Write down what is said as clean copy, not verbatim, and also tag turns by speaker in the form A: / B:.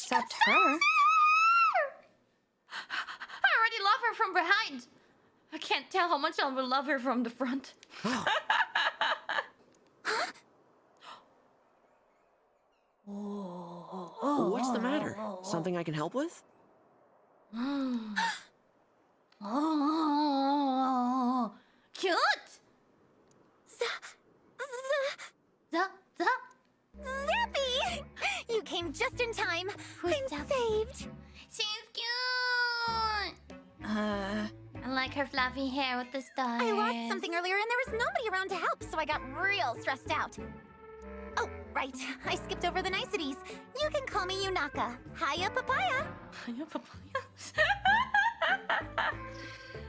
A: Except her.
B: I already love her from behind. I can't tell how much I will love her from the front.
C: What's the matter? Something I can help with?
B: Oh, cute.
A: Zappy! You came just in time. I'm saved.
B: She's cute. I like her fluffy hair with the stars.
A: I lost something earlier and there was nobody around to help, so I got real stressed out. Oh, right. I skipped over the niceties. You can call me Unaka. Hiya, Papaya.
B: Hiya, Papaya.